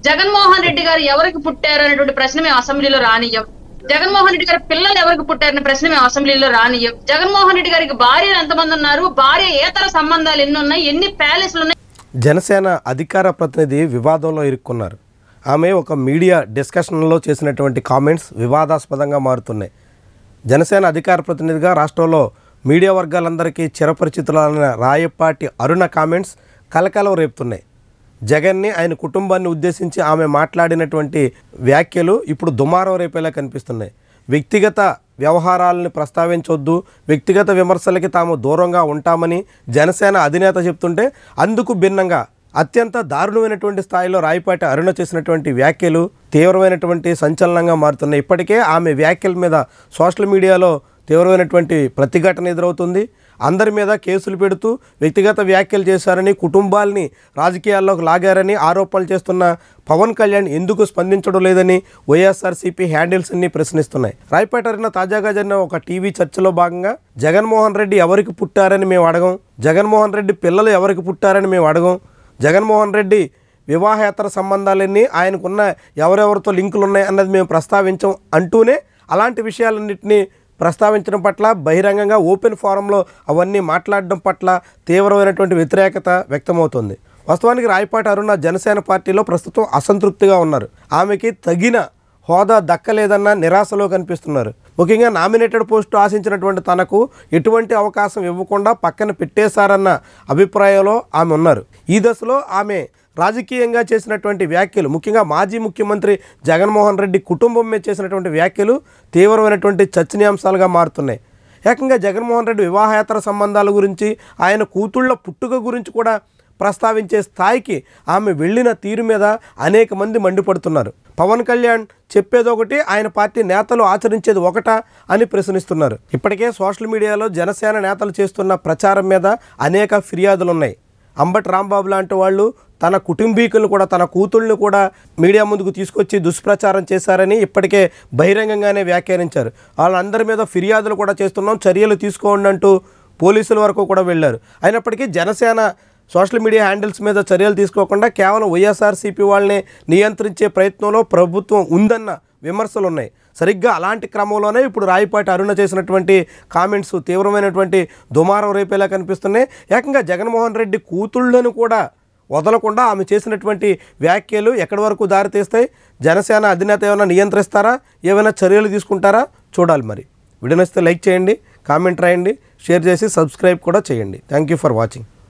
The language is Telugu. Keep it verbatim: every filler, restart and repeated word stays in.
జగన్మోహన్ రెడ్డి గారు ఎవరికి పుట్టారు అనేటువంటి ప్రశ్న మేము అసెంబ్లీలో రానియం. జగన్మోహన్ రెడ్డి గారి పిల్లలు ఎవరికి పుట్టారనే ప్రశ్న మేము అసెంబ్లీలో రానియం. జగన్మోహన్ రెడ్డి గారికి భార్యలు ఎంతమంది ఉన్నారు, భార్య ఏతర సంబంధాలు ఎన్ని ఉన్నాయి, ఎన్ని ప్యాలెస్లు ఉన్నాయి. జనసేన అధికార ప్రతినిధి వివాదంలో ఇరుక్కున్నారు. ఆమె ఒక మీడియా డిస్కషన్లో చేసినటువంటి కామెంట్స్ వివాదాస్పదంగా మారుతున్నాయి. జనసేన అధికార ప్రతినిధిగా రాష్ట్రంలో మీడియా వర్గాలందరికీ చిరపరిచితులైన రాయపాటి అరుణ కామెంట్స్ కలకలం రేపుతున్నాయి. జగన్ని, ఆయన కుటుంబాన్ని ఉద్దేశించి ఆమె మాట్లాడినటువంటి వ్యాఖ్యలు ఇప్పుడు దుమారం రేపేలా కనిపిస్తున్నాయి. వ్యక్తిగత వ్యవహారాలను ప్రస్తావించొద్దు, వ్యక్తిగత విమర్శలకి తాము దూరంగా ఉంటామని జనసేన అధినేత చెప్తుంటే అందుకు భిన్నంగా అత్యంత దారుణమైనటువంటి స్థాయిలో రాయపాటి అరుణ చేసినటువంటి వ్యాఖ్యలు తీవ్రమైనటువంటి సంచలనంగా మారుతున్నాయి. ఇప్పటికే ఆమె వ్యాఖ్యల మీద సోషల్ మీడియాలో తీవ్రమైనటువంటి ప్రతిఘటన ఎదురవుతుంది. అందరి మీద కేసులు పెడుతూ వ్యక్తిగత వ్యాఖ్యలు చేశారని, కుటుంబాల్ని రాజకీయాల్లోకి లాగారని ఆరోపణలు చేస్తున్న పవన్ కళ్యాణ్ ఎందుకు స్పందించడం లేదని వైఎస్ఆర్సీపీ హ్యాండిల్స్ అన్ని ప్రశ్నిస్తున్నాయి. రాయపాటి అరుణ తాజాగా జరిగిన ఒక టీవీ చర్చలో భాగంగా జగన్మోహన్ రెడ్డి ఎవరికి పుట్టారని మేము అడగం, జగన్మోహన్ రెడ్డి పిల్లలు ఎవరికి పుట్టారని మేము అడగం, జగన్మోహన్ రెడ్డి వివాహేతర సంబంధాలన్నీ ఆయనకున్న ఎవరెవరితో లింకులు ఉన్నాయి అన్నది మేము ప్రస్తావించం అంటూనే అలాంటి విషయాలన్నింటినీ ప్రస్తావించడం పట్ల బహిరంగంగా ఓపెన్ ఫోరంలో అవన్నీ మాట్లాడడం పట్ల తీవ్రమైనటువంటి వ్యతిరేకత వ్యక్తమవుతుంది. వాస్తవానికి రాయపాటి అరుణ జనసేన పార్టీలో ప్రస్తుతం అసంతృప్తిగా ఉన్నారు. ఆమెకి తగిన హోదా దక్కలేదన్న నిరాశలో కనిపిస్తున్నారు. ముఖ్యంగా నామినేటెడ్ పోస్టు ఆశించినటువంటి తనకు ఎటువంటి అవకాశం ఇవ్వకుండా పక్కన పెట్టేశారన్న అభిప్రాయంలో ఆమె ఉన్నారు. ఈ దశలో ఆమె రాజకీయంగా చేసినటువంటి వ్యాఖ్యలు, ముఖ్యంగా మాజీ ముఖ్యమంత్రి జగన్మోహన్ రెడ్డి కుటుంబం మీద చేసినటువంటి వ్యాఖ్యలు తీవ్రమైనటువంటి చర్చనీయాంశాలుగా మారుతున్నాయి. ఏకంగా జగన్మోహన్ రెడ్డి వివాహేతర సంబంధాల గురించి, ఆయన కూతుళ్ల పుట్టుక గురించి కూడా ప్రస్తావించే స్థాయికి ఆమె వెళ్ళిన తీరు మీద అనేక మంది మండిపడుతున్నారు. పవన్ కళ్యాణ్ చెప్పేదొకటి, ఆయన పార్టీ నేతలు ఆచరించేది ఒకటా అని ప్రశ్నిస్తున్నారు. ఇప్పటికే సోషల్ మీడియాలో జనసేన నేతలు చేస్తున్న ప్రచారం మీద అనేక ఫిర్యాదులు ఉన్నాయి. అంబటి రాంబాబు లాంటి వాళ్ళు తన కుటుంబీకులను కూడా, తన కూతుళ్ళని కూడా మీడియా ముందుకు తీసుకొచ్చి దుష్ప్రచారం చేశారని ఇప్పటికే బహిరంగంగానే వ్యాఖ్యానించారు. వాళ్ళందరి మీద ఫిర్యాదులు కూడా చేస్తున్నాం, చర్యలు తీసుకోండి అంటూ పోలీసుల వరకు కూడా వెళ్ళారు. అయినప్పటికీ జనసేన సోషల్ మీడియా హ్యాండిల్స్ మీద చర్యలు తీసుకోకుండా కేవలం వైఎస్ఆర్సీపీ వాళ్ళని నియంత్రించే ప్రయత్నంలో ప్రభుత్వం ఉందన్న విమర్శలు ఉన్నాయి. సరిగ్గా అలాంటి క్రమంలోనే ఇప్పుడు రాయపాటి అరుణ చేసినటువంటి కామెంట్స్ తీవ్రమైనటువంటి దుమారం రేపేలా కనిపిస్తున్నాయి. ఏకంగా జగన్మోహన్ రెడ్డి కూతుళ్ళను కూడా వదలకుండా ఆమె చేసినటువంటి వ్యాఖ్యలు ఎక్కడి వరకు దారితీస్తాయి? జనసేన అధినేత ఏమైనా నియంత్రిస్తారా, ఏమైనా చర్యలు తీసుకుంటారా చూడాలి. మరి వీడియో నచ్చితే లైక్ చేయండి, కామెంట్ రాయండి, షేర్ చేసి సబ్స్క్రైబ్ కూడా చేయండి. Thank you for watching.